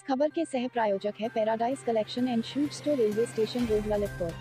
खबर के सह प्रायोजक है paradise collection and suit store, railway station road, Lalitpur.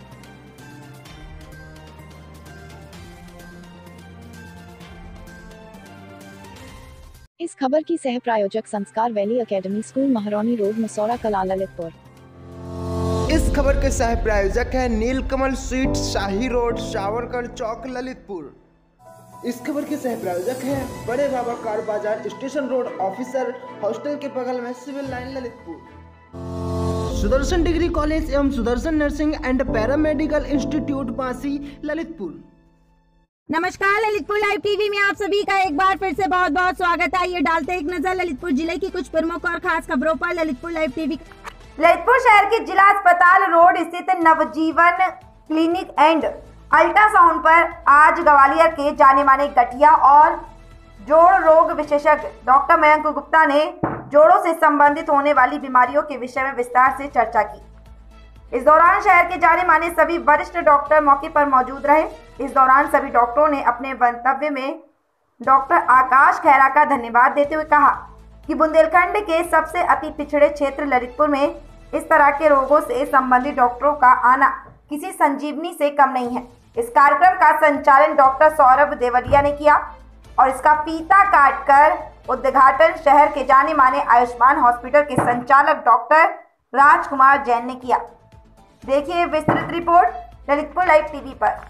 इस खबर की सह प्रायोजक Sanskar valley academy school, Maharani road, Masaura Kala, Lalitpur. इस खबर के सह प्रायोजक है नीलकमल स्वीट, शाही रोड, सावरकर चौक, ललितपुर। इस खबर के सह प्रायोजक है Bade Baba car Bazar, station road, officer hostel के बगल में, civil line, Lalitpur. Sudarshan degree college एवं Sudarshan nursing and paramedical institute, Bansi, Lalitpur. नमस्कार, ललितपुर लाइव टीवी में आप सभी का एक बार फिर से बहुत बहुत स्वागत है। ये डालते एक नजर ललितपुर जिले की कुछ प्रमुख और खास खबरों पर। ललितपुर लाइव टीवी ललितपुर शहर के जिला अस्पताल रोड स्थित नवजीवन क्लिनिक एंड अल्ट्रासाउंड पर आज ग्वालियर के जाने माने गठिया और जोड़ रोग विशेषज्ञ डॉक्टर मयंक गुप्ता ने जोड़ों से संबंधित होने वाली बीमारियों के विषय में विस्तार से चर्चा की। इस दौरान शहर के जाने माने सभी वरिष्ठ डॉक्टर मौके पर मौजूद रहे। इस दौरान सभी डॉक्टरों ने अपने वक्तव्य में डॉक्टर आकाश खैरा का धन्यवाद देते हुए कहा कि बुंदेलखंड के सबसे अति पिछड़े क्षेत्र ललितपुर में इस तरह के रोगों से संबंधित डॉक्टरों का आना किसी संजीवनी से कम नहीं है। इस कार्यक्रम का संचालन डॉक्टर सौरभ देवरिया ने किया और इसका फीता काटकर उद्घाटन शहर के जाने माने आयुष्मान हॉस्पिटल के संचालक डॉक्टर राजकुमार जैन ने किया। देखिए विस्तृत रिपोर्ट ललितपुर लाइव टीवी पर।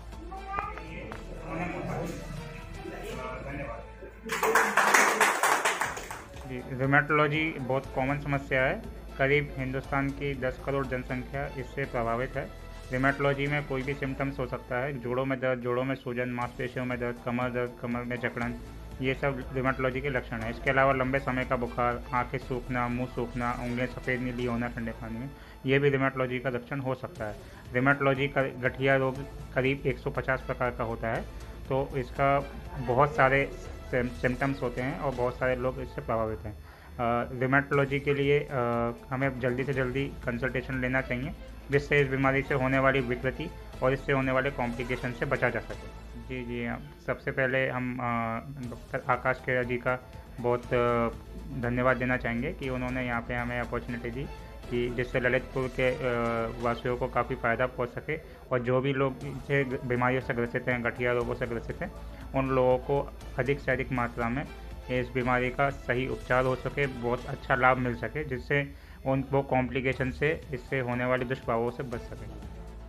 रूमेटोलॉजी बहुत कॉमन समस्या है। करीब हिंदुस्तान की 10 करोड़ जनसंख्या इससे प्रभावित है। रूमेटोलॉजी में कोई भी सिम्टम्स हो सकता है। जोड़ों में दर्द, जोड़ों में सूजन, मांसपेशियों में दर्द, कमर में जकड़न, ये सब रूमेटोलॉजी के लक्षण है। इसके अलावा लंबे समय का बुखार, आंखें सूखना, मुंह सूखना, उंगलियां सफ़ेद नीली होना ठंडे पानी में, ये भी रूमेटोलॉजी का लक्षण हो सकता है। रूमेटोलॉजी का गठिया रोग करीब 150 प्रकार का होता है, तो इसका बहुत सारे सिम्टम्स होते हैं और बहुत सारे लोग इससे प्रभावित हैं। रूमेटोलॉजी के लिए हमें जल्दी से जल्दी कंसल्टेशन लेना चाहिए, जिससे इस बीमारी से होने वाली विकृति और इससे होने वाले कॉम्प्लिकेशन से बचा जा सके। जी सबसे पहले हम डॉक्टर आकाश खेरा जी का बहुत धन्यवाद देना चाहेंगे कि उन्होंने यहाँ पे हमें अपॉर्चुनिटी दी कि जिससे ललितपुर के वासियों को काफ़ी फ़ायदा पहुँच सके और जो भी लोग इसे बीमारियों से ग्रसित हैं, गठिया रोगों से ग्रसित हैं, उन लोगों को अधिक से अधिक मात्रा में इस बीमारी का सही उपचार हो सके, बहुत अच्छा लाभ मिल सके, जिससे वो कॉम्प्लिकेशन से इससे होने वाले दुष्प्रभावों से बच सके।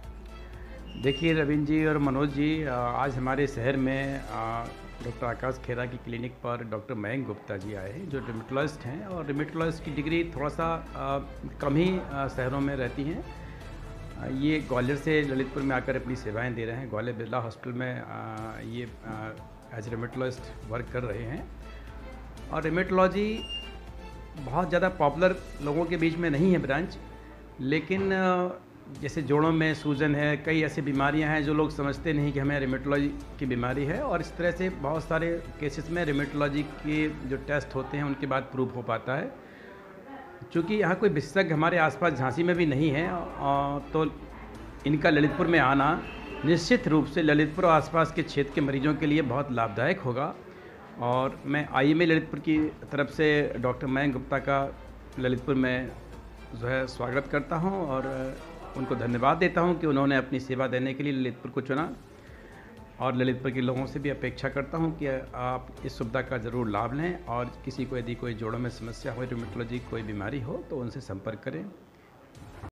देखिए रविंद्र जी और मनोज जी, आज हमारे शहर में डॉक्टर आकाश खेरा की क्लिनिक पर डॉक्टर मयंक गुप्ता जी आए हैं, जो रिमेटोलॉजिस्ट हैं और रिमेटोलॉजिस्ट की डिग्री थोड़ा सा कम ही शहरों में रहती हैं। ये ग्वालियर से ललितपुर में आकर अपनी सेवाएं दे रहे हैं। ग्वालियर बिरला हॉस्पिटल में ये एज रिमेटोलॉजिस्ट वर्क कर रहे हैं। और रिमेटोलॉजी बहुत ज़्यादा पॉपुलर लोगों के बीच में नहीं है ब्रांच, लेकिन जैसे जोड़ों में सूजन है, कई ऐसी बीमारियां हैं जो लोग समझते नहीं कि हमें रिमेटोलॉजी की बीमारी है, और इस तरह से बहुत सारे केसेस में रिमेटोलॉजी के जो टेस्ट होते हैं उनके बाद प्रूफ हो पाता है। चूँकि यहाँ कोई विशेषज्ञ हमारे आसपास झांसी में भी नहीं है, तो इनका ललितपुर में आना निश्चित रूप से ललितपुर और आसपास के क्षेत्र के मरीजों के लिए बहुत लाभदायक होगा। और मैं IMA ललितपुर की तरफ से डॉक्टर मयंक गुप्ता का ललितपुर में जो है स्वागत करता हूं और उनको धन्यवाद देता हूं कि उन्होंने अपनी सेवा देने के लिए ललितपुर को चुना। और ललितपुर के लोगों से भी अपेक्षा करता हूं कि आप इस सुविधा का ज़रूर लाभ लें और किसी को यदि कोई जोड़ों में समस्या हो, रूमेटोलॉजी कोई बीमारी हो, तो उनसे संपर्क करें।